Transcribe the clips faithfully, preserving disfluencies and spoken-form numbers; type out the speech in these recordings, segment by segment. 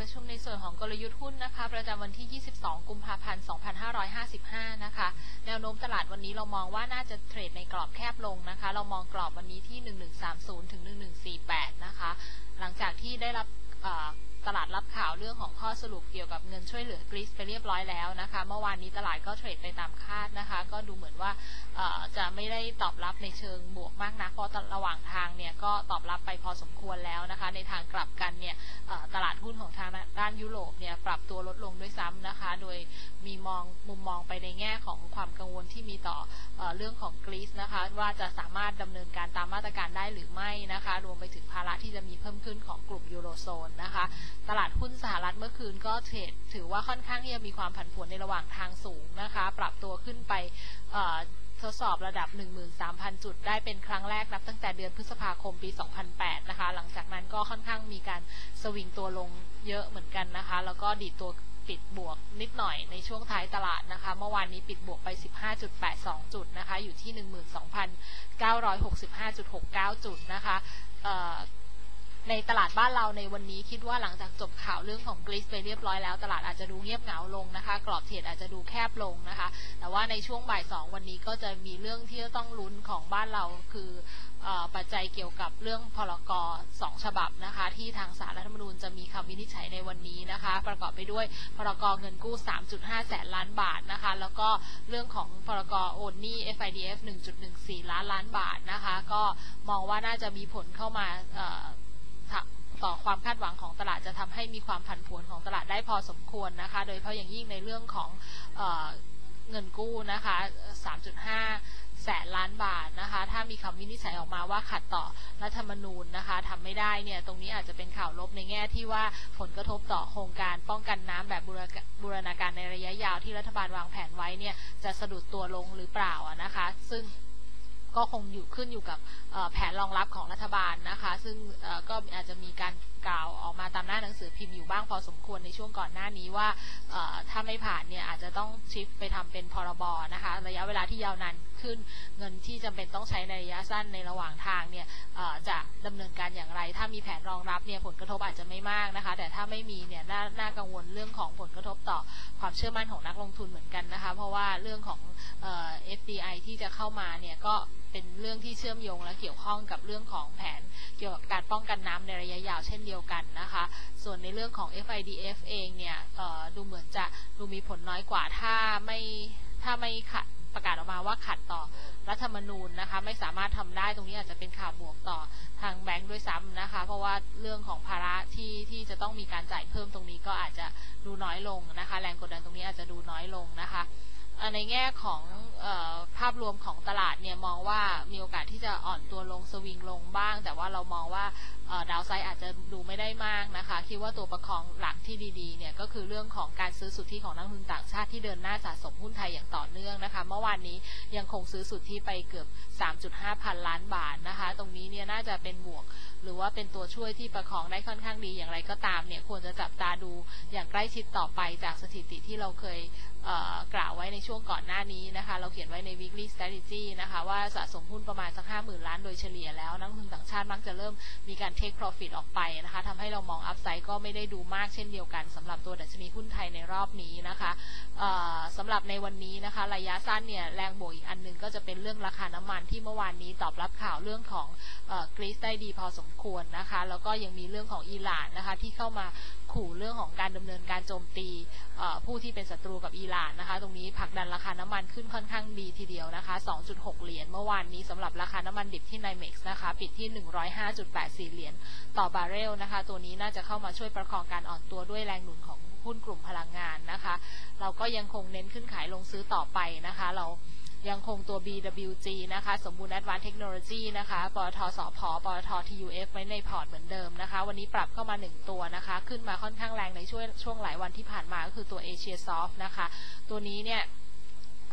ประชุมในส่วนของกลยุทธ์หุ้นนะคะประจำวันที่ยี่สิบสองกุมภาพันธ์สองพันห้าร้อยห้าสิบห้านะคะแนวโน้มตลาดวันนี้เรามองว่าน่าจะเทรดในกรอบแคบลงนะคะเรามองกรอบวันนี้ที่หนึ่งหนึ่งสามศูนย์ถึงหนึ่งหนึ่งสี่แปดนะคะหลังจากที่ได้รับตลาดรับข่าวเรื่องของข้อสรุปเกี่ยวกับเงินช่วยเหลือกรีซไปเรียบร้อยแล้วนะคะเมื่อวานนี้ตลาดก็เทรดไปตามคาดนะคะก็ดูเหมือนว่าจะไม่ได้ตอบรับในเชิงบวกมากนักเพราะระหว่างทางเนี่ยก็ตอบรับไปพอสมควรแล้วนะคะในทางกลับกันเนี่ยตลาดหุ้นของทางด้านยุโรปเนี่ยปรับตัวลดลงด้วยซ้ำนะคะโดยมีมองมุมมองไปในแง่ของความกังวลที่มีต่อเรื่องของกรีซนะคะว่าจะสามารถดำเนินการตามมาตรการได้หรือไม่นะคะรวมไปถึงภาระที่จะมีเพิ่มขึ้นของกลุ่มยูโรโซนนะคะตลาดหุ้นสหรัฐเมื่อคืนก็เทรดถือว่าค่อนข้างที่จะมีความผันผวนในระหว่างทางสูงนะคะปรับตัวขึ้นไปทดสอบระดับ หนึ่งหมื่นสามพัน จุดได้เป็นครั้งแรกนับตั้งแต่เดือนพฤษภาคมปี สองพันแปด นะคะหลังจากนั้นก็ค่อนข้างมีการสวิงตัวลงเยอะเหมือนกันนะคะแล้วก็ดีดตัวปิดบวกนิดหน่อยในช่วงท้ายตลาดนะคะเมื่อวานนี้ปิดบวกไป สิบห้าจุดแปดสอง จุดนะคะอยู่ที่ หนึ่งหมื่นสองพันเก้าร้อยหกสิบห้าจุดหกเก้า จุดนะคะในตลาดบ้านเราในวันนี้คิดว่าหลังจากจบข่าวเรื่องของกรีซไปเรียบร้อยแล้วตลาดอาจจะดูเงียบเหงาลงนะคะกรอบเทรดอาจจะดูแคบลงนะคะแต่ว่าในช่วงบ่ายสองวันนี้ก็จะมีเรื่องที่ต้องลุ้นของบ้านเราคือปัจจัยเกี่ยวกับเรื่องพรกสองฉบับนะคะที่ทางศาลรัฐธรรมนูญจะมีคำวินิจฉัยในวันนี้นะคะประกอบไปด้วยพรกเงินกู้ สามจุดห้า แสนล้านบาทนะคะแล้วก็เรื่องของพรกโอนหนี้ เอฟ ไอ ดี เอฟ หนึ่งจุดหนึ่งสี่ ล้านล้านบาทนะคะก็มองว่าน่าจะมีผลเข้ามาต่อความคาดหวังของตลาดจะทำให้มีความผันผวนของตลาดได้พอสมควรนะคะโดยเฉพาะอย่างยิ่งในเรื่องของเอ่อเงินกู้นะคะ สามจุดห้า แสนล้านบาทนะคะถ้ามีคำวินิจฉัยออกมาว่าขัดต่อรัฐธรรมนูญนะคะทำไม่ได้เนี่ยตรงนี้อาจจะเป็นข่าวลบในแง่ที่ว่าผลกระทบต่อโครงการป้องกันน้ำแบบบูรณาการในระยะยาวที่รัฐบาลวางแผนไว้เนี่ยจะสะดุดตัวลงหรือเปล่านะคะซึ่งก็คงอยู่ขึ้นอยู่กับแผนรองรับของรัฐบาลนะคะซึ่งก็อาจจะมีการกล่าวออกมาตามหน้าหนังสือพิมพ์อยู่บ้างพอสมควรในช่วงก่อนหน้านี้ว่าถ้าไม่ผ่านเนี่ยอาจจะต้องชิฟไปทำเป็นพรบนะคะระยะเวลาที่ยาวนานขึ้นเงินที่จำเป็นต้องใช้ในระยะสั้นในระหว่างทางเนี่ยจะดำเนินการอย่างไรถ้ามีแผนรองรับเนี่ยผลกระทบอาจจะไม่มากนะคะแต่ถ้าไม่มีเนี่ยน่าน่ากังวลเรื่องของผลกระทบต่อความเชื่อมั่นของนักลงทุนเหมือนกันนะคะเพราะว่าเรื่องของ เอฟ ดี ไอ ที่จะเข้ามาเนี่ยก็เป็นเรื่องที่เชื่อมโยงและเกี่ยวข้องกับเรื่องของแผนเกี่ยวกับการป้องกันน้ำในระยะยาวเช่นเดียวกันนะคะส่วนในเรื่องของ เอฟ ไอ ดี เอฟ เองเนี่ยดูเหมือนจะดูมีผลน้อยกว่าถ้าไม่ถ้าไม่ขัดประกาศออกมาว่าขัดต่อรัฐธรรมนูญนะคะไม่สามารถทำได้ตรงนี้อาจจะเป็นข่าวบวกต่อทางแบงค์ด้วยซ้ำนะคะเพราะว่าเรื่องของภาระที่ที่จะต้องมีการจ่ายเพิ่มตรงนี้ก็อาจจะดูน้อยลงนะคะแรงกดดันตรงนี้อาจจะดูน้อยลงนะคะในแง่ของเอ่อภาพรวมของตลาดเนี่ยมองว่ามีโอกาสที่จะอ่อนตัวลงสวิงลงบ้างแต่ว่าเรามองว่าดาวไซด์อาจจะดูไม่ได้มากนะคะคิดว่าตัวประคองหลักที่ดีๆเนี่ยก็คือเรื่องของการซื้อสุทธิของนักลงทุนต่างชาติที่เดินหน้าสะสมหุ้นไทยอย่างต่อเนื่องนะคะเมื่อวานนี้ยังคงซื้อสุทธิไปเกือบ สามจุดห้า พันล้านบาทนะคะตรงนี้เนี่ยน่าจะเป็นบวกหรือว่าเป็นตัวช่วยที่ประคองได้ค่อนข้างดีอย่างไรก็ตามเนี่ยควรจะจับตาดูอย่างใกล้ชิดต่อไปจากสถิติที่เราเคยกล่าวไว้ในช่วงก่อนหน้านี้นะคะเราเขียนไว้ใน weekly strategy นะคะว่าสะสมหุ้นประมาณสัก ห้าหมื่น ล้านโดยเฉลี่ยแล้วนักลงทุนต่างชาติมักจะเริ่มมีการ take profit ออกไปนะคะทำให้เรามอง upside ก็ไม่ได้ดูมากเช่นเดียวกันสำหรับตัวดัชนีหุ้นไทยในรอบนี้นะคะสำหรับในวันนี้นะคะระยะสั้นเนี่ยแรงบวกอีกอันนึงก็จะเป็นเรื่องราคาน้ำมันที่เมื่อวานนี้ตอบรับข่าวเรื่องของกรีซได้ดีพอสมควรนะคะแล้วก็ยังมีเรื่องของอิหร่านนะคะที่เข้ามาขู่เรื่องของการดำเนินการโจมตีผู้ที่เป็นศัตรูกับอิหร่านนะคะตรงนี้ผลักดันราคาน้ำมันขึ้นค่อนข้างดีทีเดียวนะคะ สองจุดหก เหรียญเมื่อวานนี้สำหรับราคาน้ำมันดิบที่ ไนเม็กซ์ นะคะปิดที่ หนึ่งร้อยห้าจุดแปดสี่ เหรียญต่อบาร์เรลนะคะตัวนี้น่าจะเข้ามาช่วยประคองการอ่อนตัวด้วยแรงหนุนของหุ้นกลุ่มพลังงานนะคะเราก็ยังคงเน้นขึ้นขายลงซื้อต่อไปนะคะเรายังคงตัว บี ดับเบิลยู จี นะคะสมบูรณ์ Advanced Technology นะคะปตท.สผ.ปตท. ที ยู เอฟ ไว้ในพอร์ตเหมือนเดิมนะคะวันนี้ปรับเข้ามาหนึ่งตัวนะคะขึ้นมาค่อนข้างแรงในช่วงช่วงหลายวันที่ผ่านมาก็คือตัว Asia Soft นะคะตัวนี้เนี่ย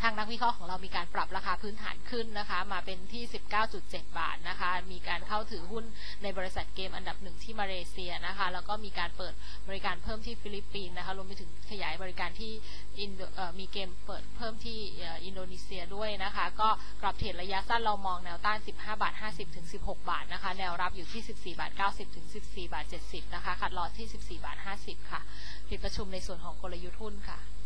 ทางนักวิเคราะห์ของเรามีการปรับราคาพื้นฐานขึ้นนะคะมาเป็นที่ สิบเก้าจุดเจ็ด บาทนะคะมีการเข้าถือหุ้นในบริษัทเกมอันดับหนึ่งที่มาเลเซียนะคะแล้วก็มีการเปิดบริการเพิ่มที่ฟิลิปปินส์นะคะรวมไปถึงขยายบริการที่อินโดมีเกมเปิดเพิ่มที่อินโดนีเซียด้วยนะคะก็กรอบเทรดระยะสั้นเรามองแนวต้านสิบห้าบาทห้าสิบถึงสิบหกบาทนะคะแนวรับอยู่ที่สิบสี่บาทเก้าสิบถึงสิบสี่บาทเจ็ดสิบนะคะคัดลอสที่สิบสี่บาทห้าสิบค่ะปิดประชุมในส่วนของกลยุทธ์หุ้นค่ะ